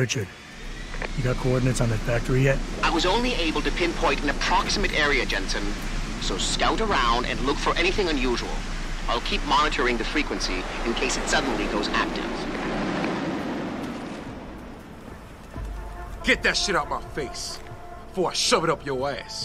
Richard, you got coordinates on that factory yet? I was only able to pinpoint an approximate area, Jensen. So scout around and look for anything unusual. I'll keep monitoring the frequency in case it suddenly goes active. Get that shit out my face before I shove it up your ass.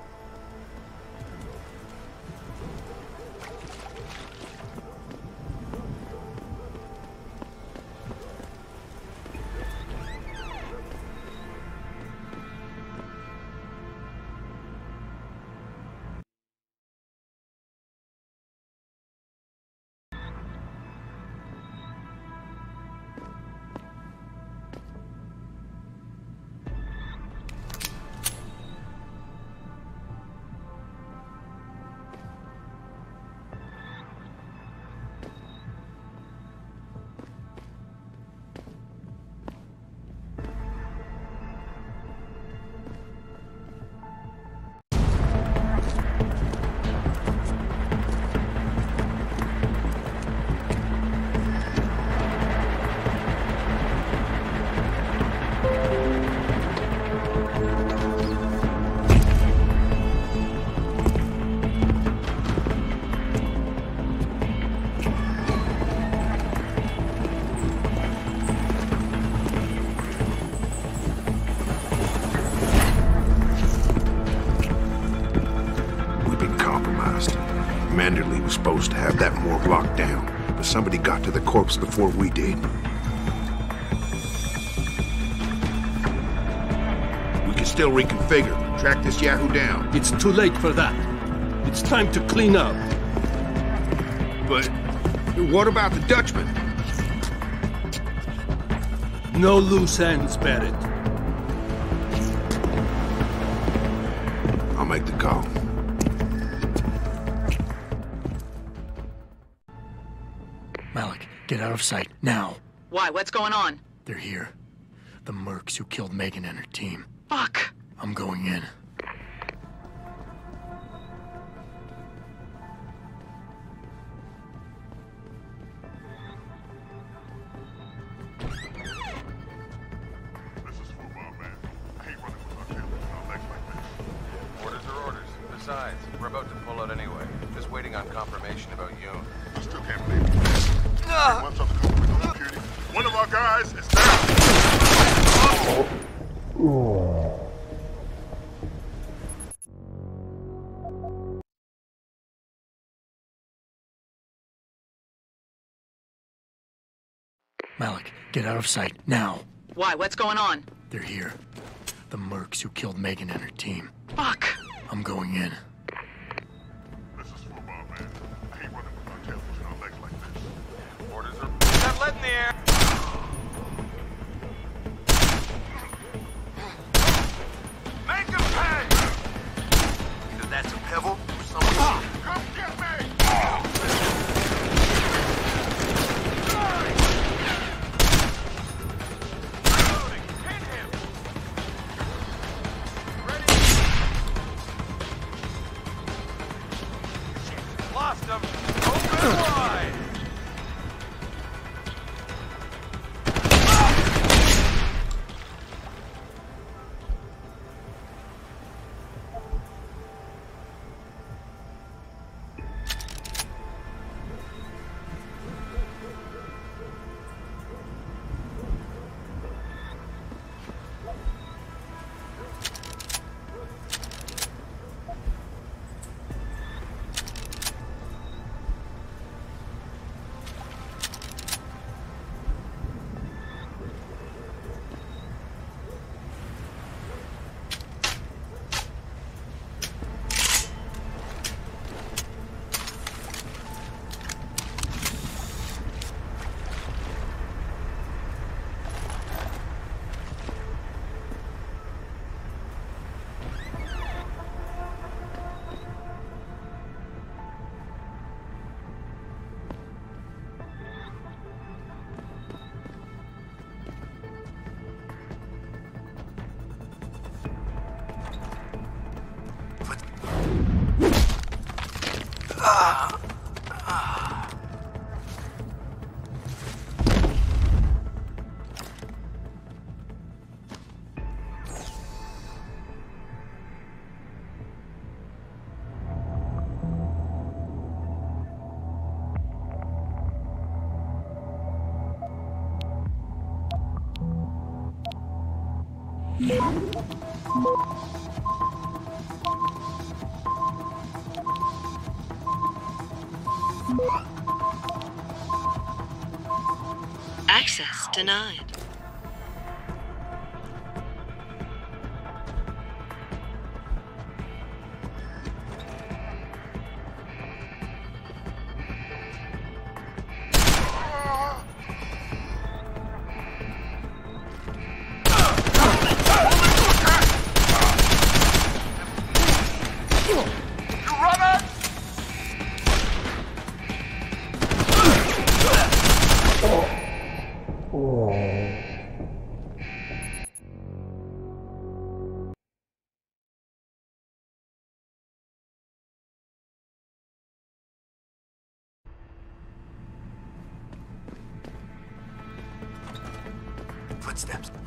Manderley was supposed to have that morgue locked down, but somebody got to the corpse before we did. We can still reconfigure, track this Yahoo down. It's too late for that. It's time to clean up. But what about the Dutchman? No loose ends, Barrett. I'll make the call. Malik, get out of sight, now. Why? What's going on? They're here. The mercs who killed Megan and her team. Fuck. I'm going in. Orders are orders. Besides, we're about to pull out anyway. Just waiting on confirmation about Yoon. I still can't believe it. Once up to security. One of our guys is down. Malik, get out of sight, now. Why? What's going on? They're here. The mercs who killed Megan and her team. Fuck. I'm going in. This is football, man. I hate running with my tail between our legs like this. Orders are... Got lead in the air! Make him pay! Either that's a pebble or something. Come get me! Reloading! Hit him! Ready? Shit, lost him! Open wide! Access denied. Footsteps.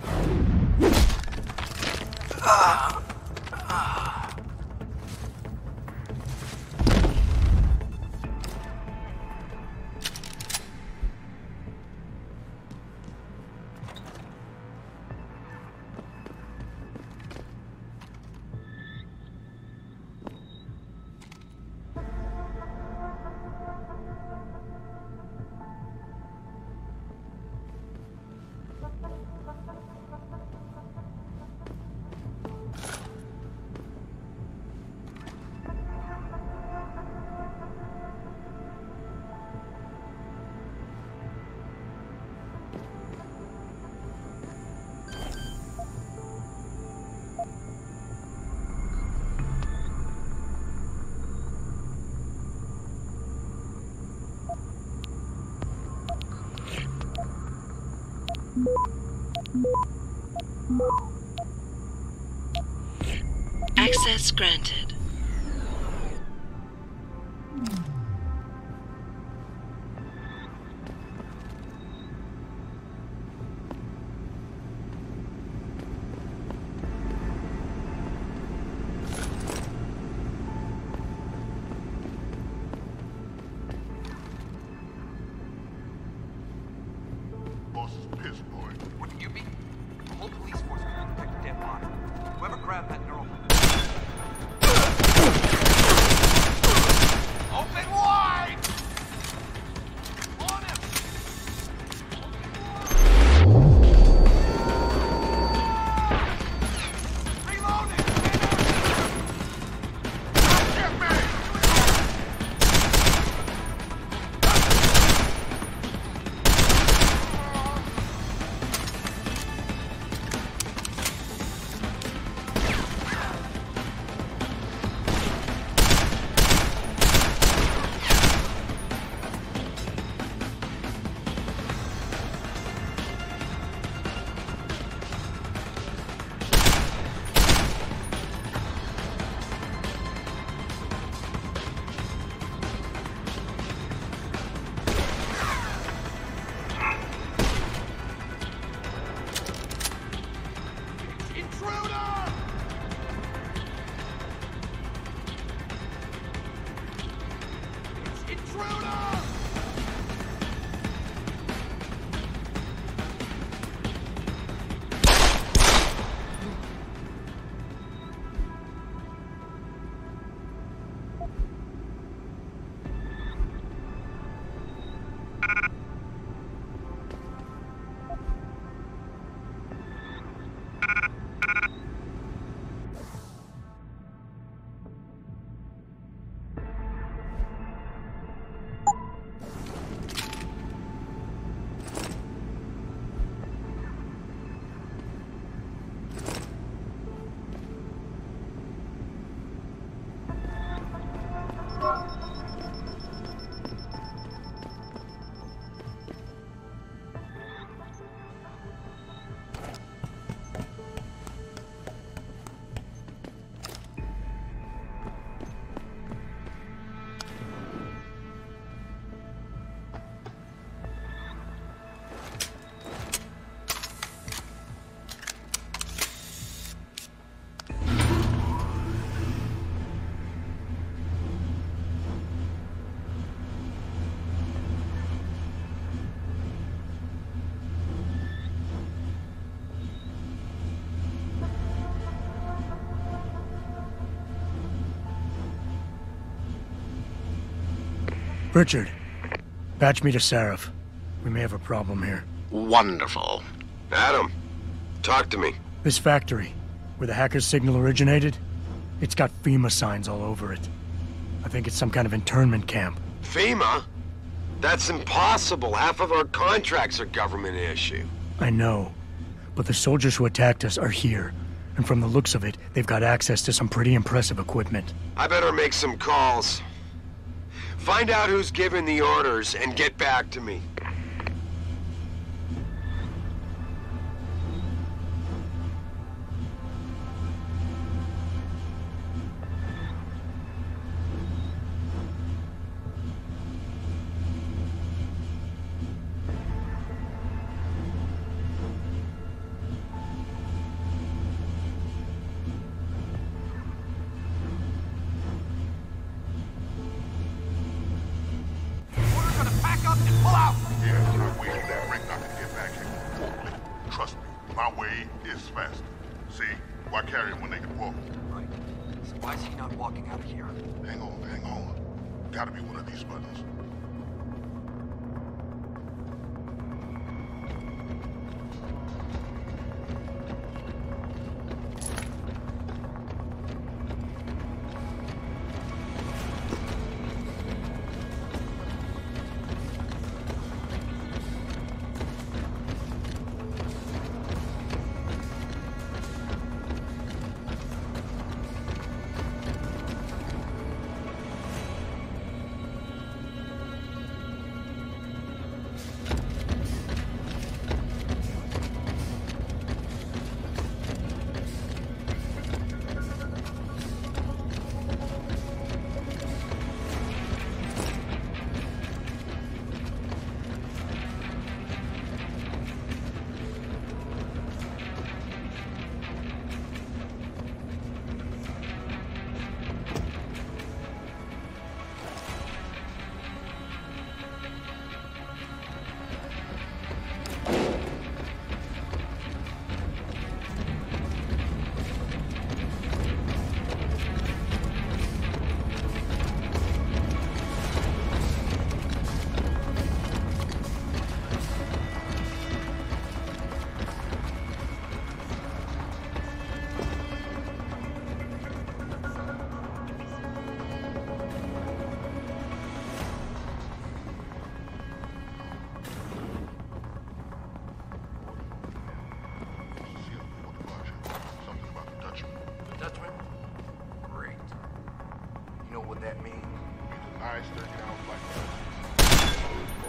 Access granted. Boss is pissed, boy. What do you mean? The whole police force couldn't detect a dead body. Whoever grabbed that neural... Richard, patch me to Sarif. We may have a problem here. Wonderful. Adam, talk to me. This factory, where the hacker's signal originated, it's got FEMA signs all over it. I think it's some kind of internment camp. FEMA? That's impossible. Half of our contracts are government issue. I know, but the soldiers who attacked us are here. And from the looks of it, they've got access to some pretty impressive equipment. I better make some calls. Find out who's giving the orders and get back to me. Yeah, try waiting that ring not to get back here. Trust me, my way is faster. See, why carry him when they can walk? Right. So why is he not walking out of here? Hang on. Gotta be one of these buttons. That means Eyes sticking out like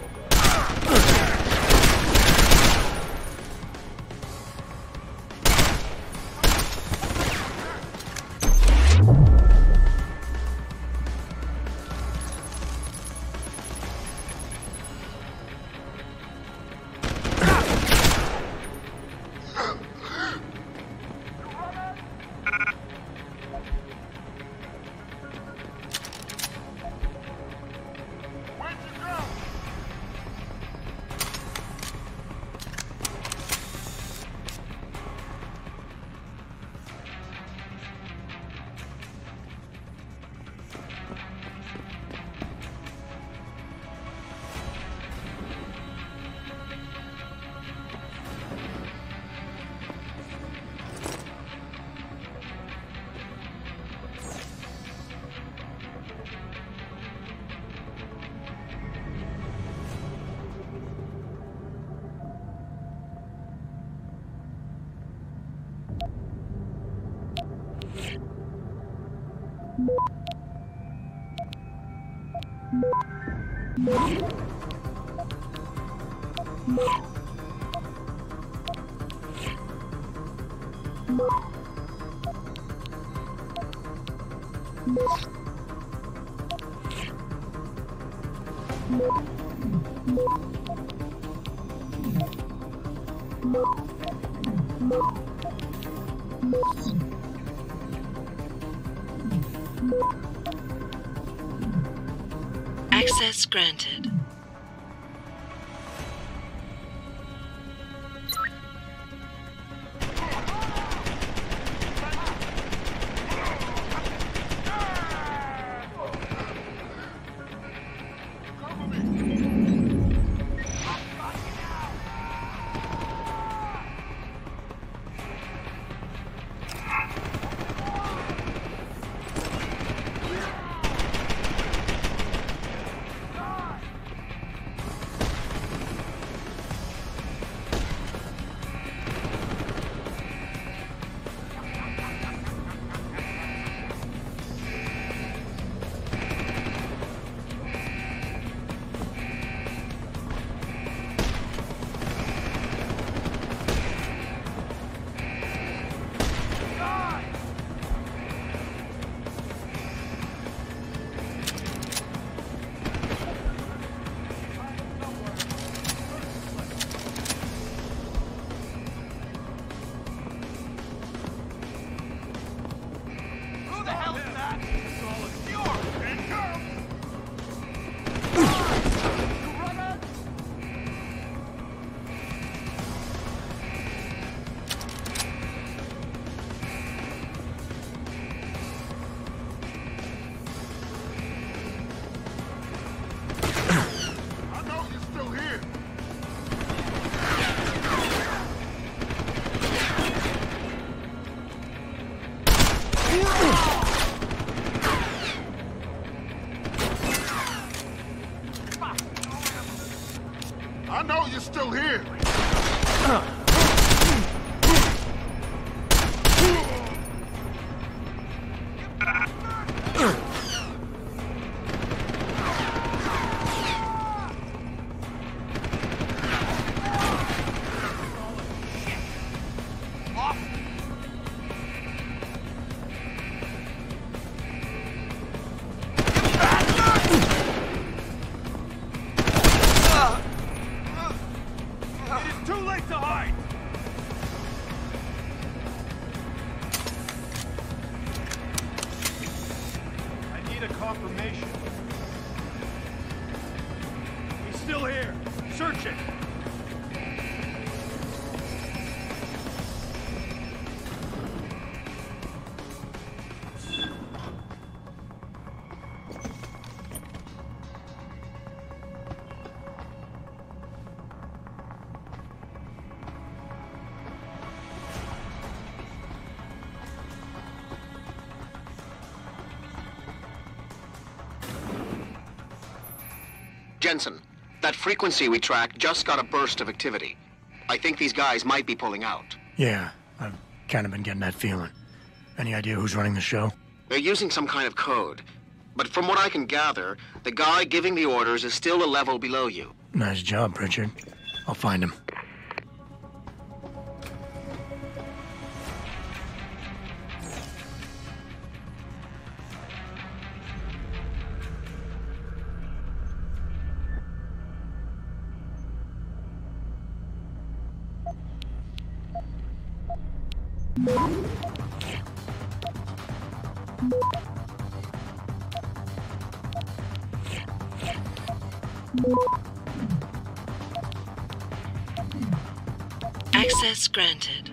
Access granted. still here. Confirmation. He's still here. Search it. Jensen, that frequency we tracked just got a burst of activity. I think these guys might be pulling out. Yeah, I've kind of been getting that feeling. Any idea who's running the show? They're using some kind of code. But from what I can gather, the guy giving the orders is still a level below you. Nice job, Pritchard. I'll find him. Access granted.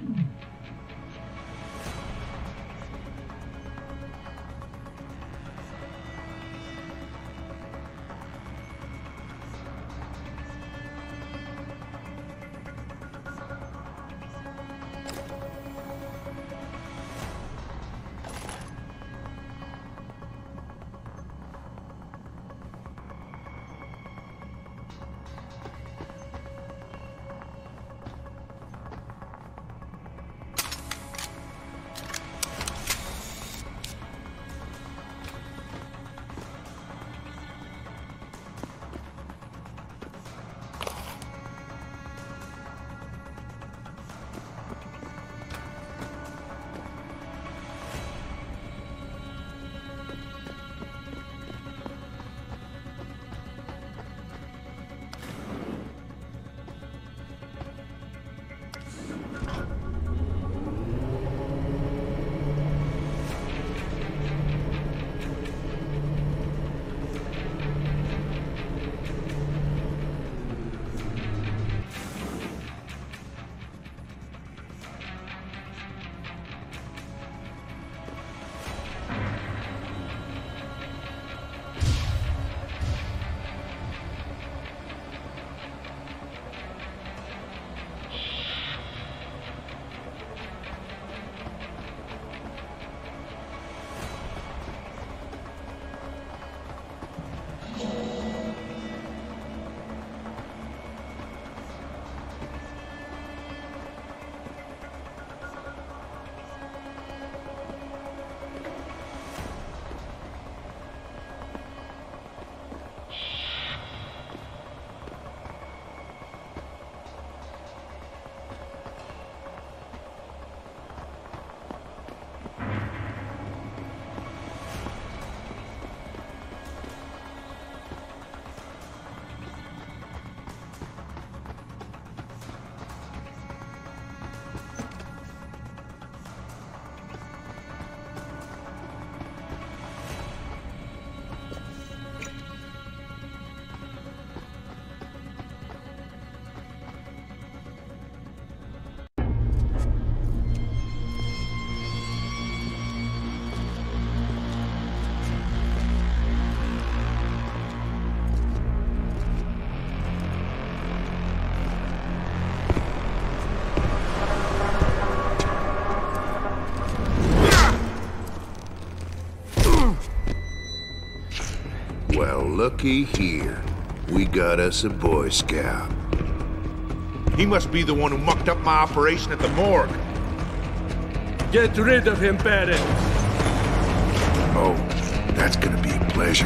Well, looky here. We got us a Boy Scout. He must be the one who mucked up my operation at the morgue. Get rid of him, Barrett. Oh, that's gonna be a pleasure.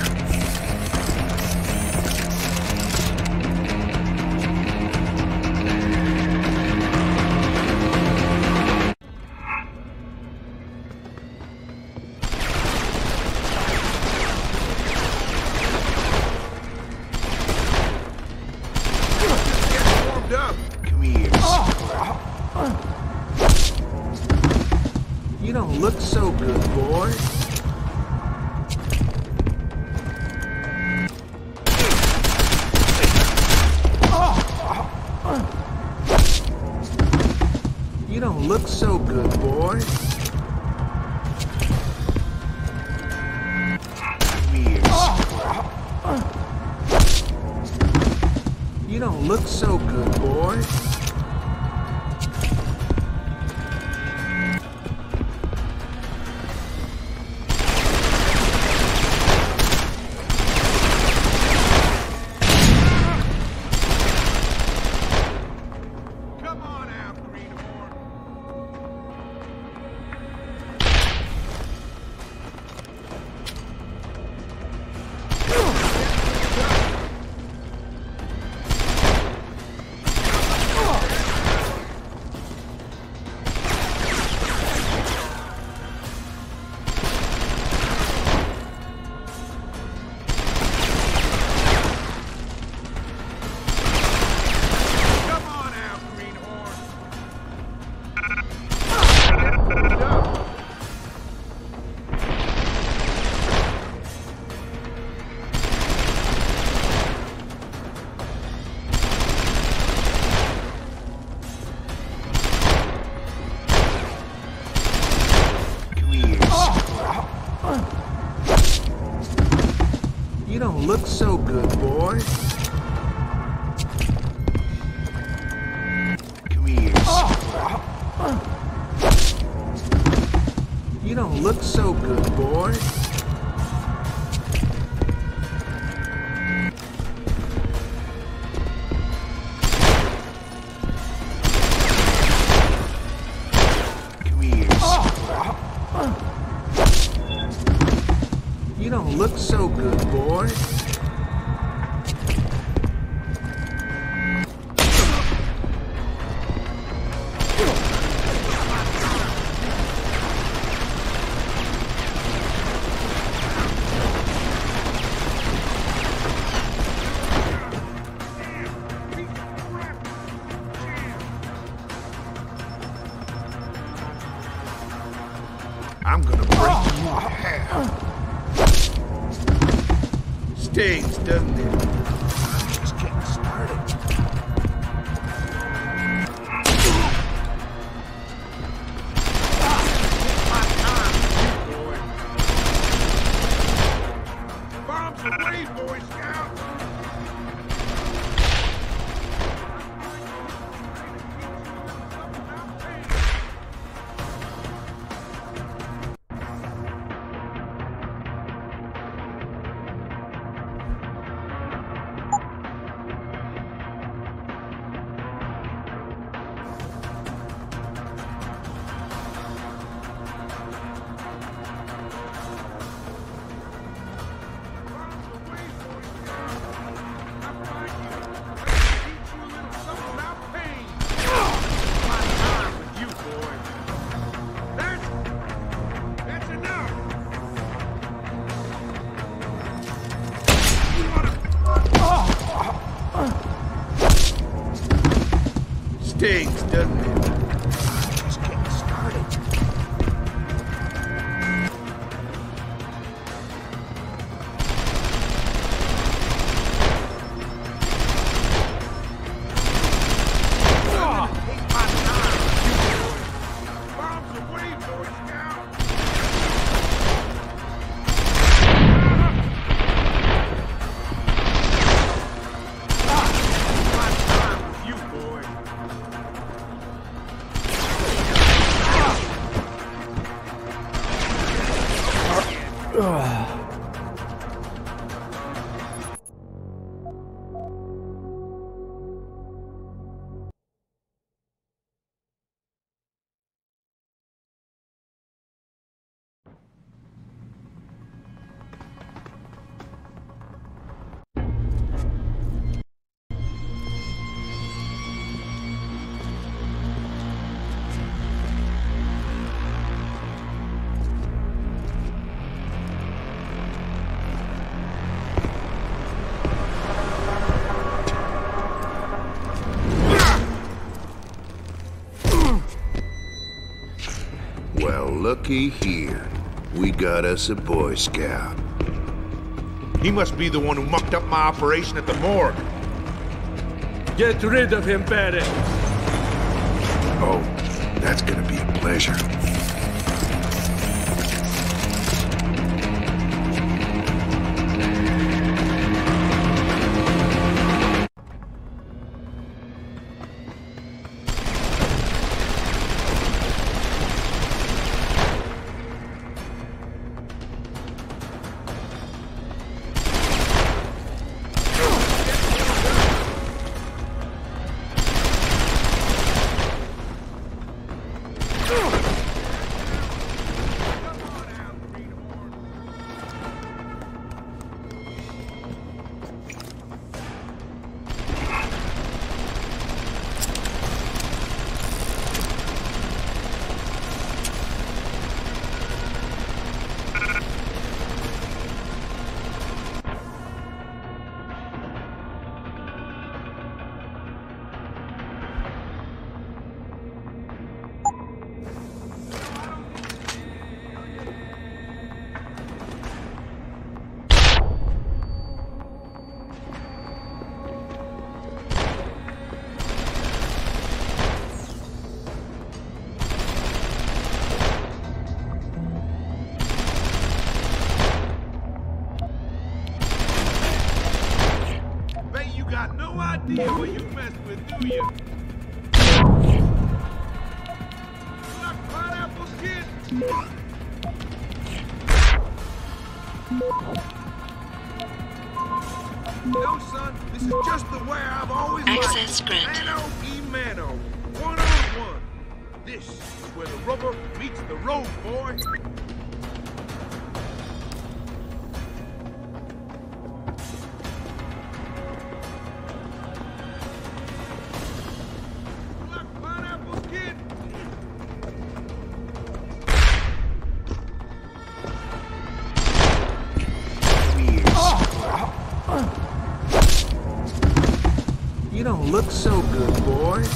Come here. You don't look so good, boy. You don't look so good, boy. Come here. You don't look so good, boy. You don't look so good, boy. Come here. You don't look so good, boy. Come here. You don't look so good, boy. I'm gonna break you in half. Stings, doesn't it? I'm just getting started. Bombs away, Boy Scouts! Stings, doesn't it? I'm just getting started. Bombs away, Boy Scouts! My time with you, boy. looky here. We got us a Boy Scout. He must be the one who mucked up my operation at the morgue. Get rid of him, Barrett. Oh, that's gonna be a pleasure. idea what you mess with, do you? Like pineapple skin? No, son, this is just the way I've always liked it. Access granted. Mano y mano, one-on-one. This is where the rubber meets the road, boy. You don't look so good, boy.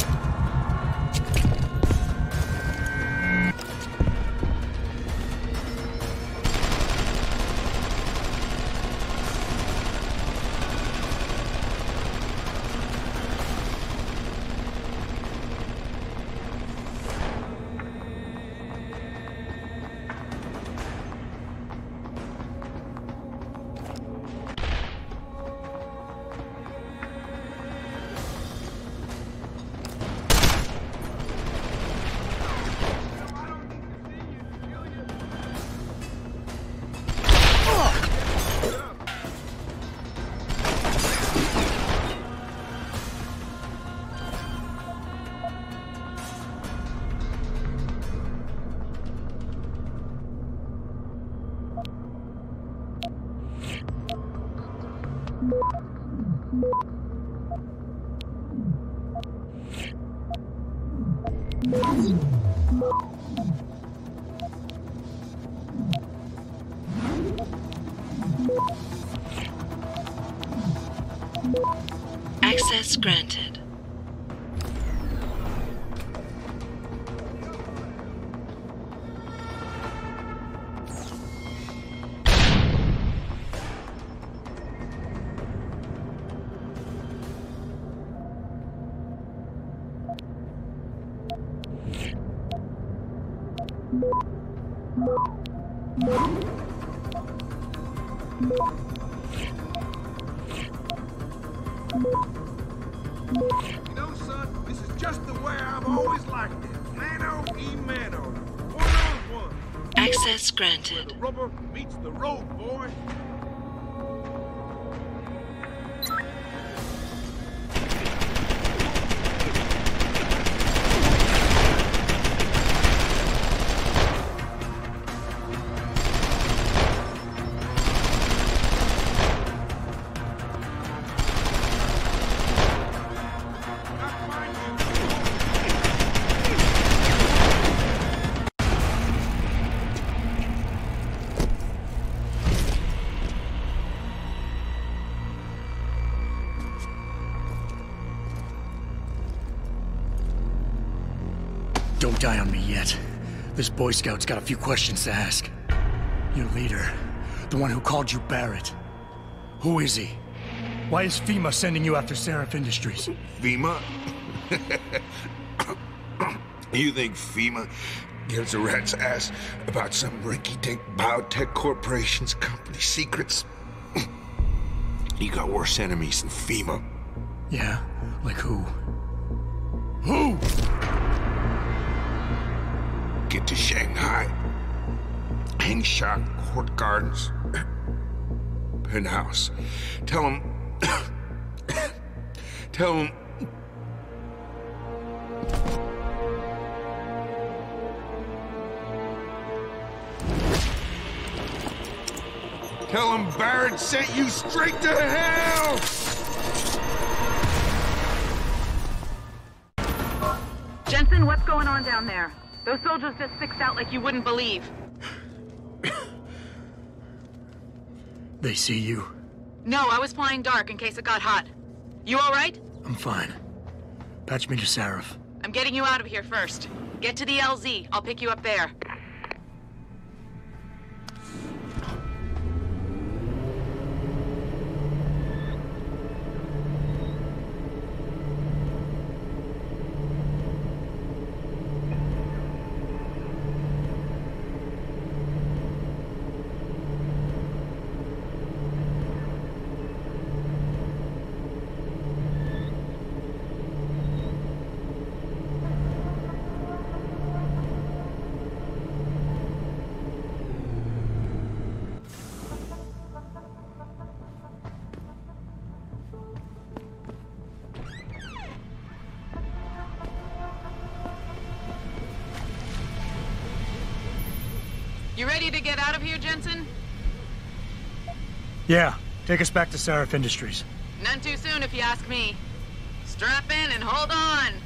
Access granted. You know, son, this is just the way I've always liked it. Mano y mano, one-on-one. Access Where granted. the rubber meets the road, boy. Don't die on me yet. This Boy Scout's got a few questions to ask. Your leader, the one who called you Barrett. Who is he? Why is FEMA sending you after Sarif Industries? FEMA? You think FEMA gives a rat's ass about some rinky-dink biotech corporation's company secrets? You got worse enemies than FEMA. Yeah? Like who? Who? Get to Shanghai. Hengsha Court Gardens. Penthouse. Tell him... Tell him... Tell him Barrett sent you straight to hell! Jensen, what's going on down there? Those soldiers just sixed out like you wouldn't believe. They see you? No, I was flying dark in case it got hot. You all right? I'm fine. Patch me to Sarif. I'm getting you out of here first. Get to the LZ. I'll pick you up there. You ready to get out of here, Jensen? Yeah, take us back to Sarif Industries. None too soon if you ask me. Strap in and hold on.